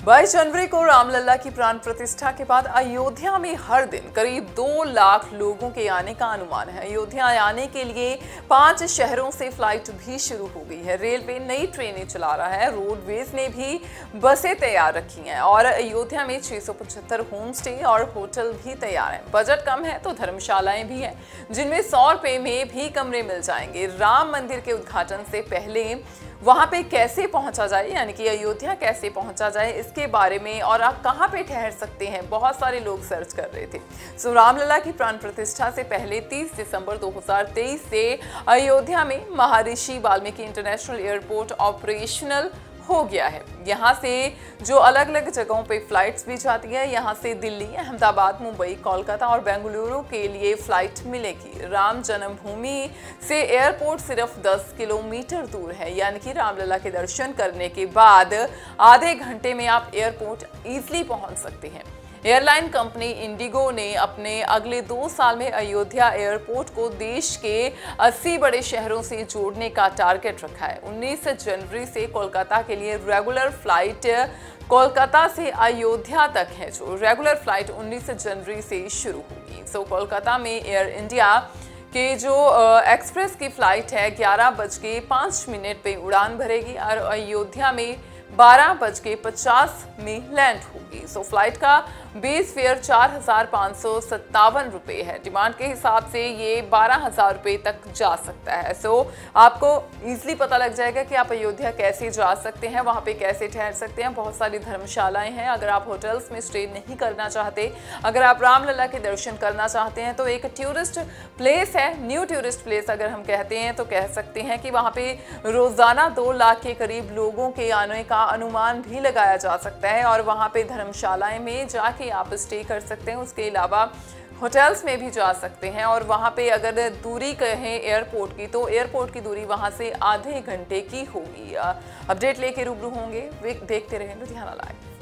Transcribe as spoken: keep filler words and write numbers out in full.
बाईस जनवरी को रामलला की प्राण प्रतिष्ठा के बाद अयोध्या में हर दिन करीब दो लाख लोगों के आने का अनुमान है। अयोध्या आने के लिए पांच शहरों से फ्लाइट भी शुरू हो गई है। रेलवे नई ट्रेनें चला रहा है, रोडवेज ने भी बसें तैयार रखी हैं और अयोध्या में छह सौ पचहत्तर होम स्टे और होटल भी तैयार हैं। बजट कम है तो धर्मशालाएं भी हैं जिनमें सौ रुपए में भी कमरे मिल जाएंगे। राम मंदिर के उद्घाटन से पहले वहां पे कैसे पहुंचा जाए, यानी कि अयोध्या कैसे पहुंचा जाए, इसके बारे में और आप कहां पे ठहर सकते हैं, बहुत सारे लोग सर्च कर रहे थे। सो रामलला की प्राण प्रतिष्ठा से पहले तीस दिसंबर दो हज़ार तेईस से अयोध्या में महर्षि वाल्मीकि इंटरनेशनल एयरपोर्ट ऑपरेशनल हो गया है। यहाँ से जो अलग अलग जगहों पे फ्लाइट्स भी जाती है, यहाँ से दिल्ली, अहमदाबाद, मुंबई, कोलकाता और बेंगलुरु के लिए फ्लाइट मिलेगी। राम जन्मभूमि से एयरपोर्ट सिर्फ दस किलोमीटर दूर है, यानी कि रामलला के दर्शन करने के बाद आधे घंटे में आप एयरपोर्ट ईजिली पहुंच सकते हैं। एयरलाइन कंपनी इंडिगो ने अपने अगले दो साल में अयोध्या एयरपोर्ट को देश के अस्सी बड़े शहरों से जोड़ने का टारगेट रखा है। उन्नीस जनवरी से कोलकाता के लिए रेगुलर फ्लाइट कोलकाता से अयोध्या तक है, जो रेगुलर फ्लाइट उन्नीस जनवरी से शुरू होगी। सो कोलकाता में एयर इंडिया के जो एक्सप्रेस की फ्लाइट है ग्यारह बज के पाँच मिनट पे उड़ान भरेगी और अयोध्या में बारह बज के पचास में लैंड होगी। सो फ्लाइट का बेस फेयर चार हजार पाँच सौ सत्तावन रुपये है। डिमांड के हिसाब से ये बारह हजार रुपये तक जा सकता है। सो आपको इजीली पता लग जाएगा कि आप अयोध्या कैसे जा सकते हैं, वहाँ पे कैसे ठहर सकते हैं। बहुत सारी धर्मशालाएं हैं। अगर आप होटल्स में स्टे नहीं करना चाहते, अगर आप रामलला के दर्शन करना चाहते हैं, तो एक टूरिस्ट प्लेस है, न्यू टूरिस्ट प्लेस अगर हम कहते हैं तो कह सकते हैं कि वहाँ पे रोजाना दो लाख के करीब लोगों के आने का अनुमान भी लगाया जा सकता है और वहाँ पे धर्मशालाएं में जाके आप स्टे कर सकते हैं। उसके अलावा होटल्स में भी जा सकते हैं और वहाँ पे अगर दूरी कहें एयरपोर्ट की, तो एयरपोर्ट की दूरी वहाँ से आधे घंटे की होगी। अपडेट लेके रूबरू होंगे, देखते रहें लुधियाना लाइव।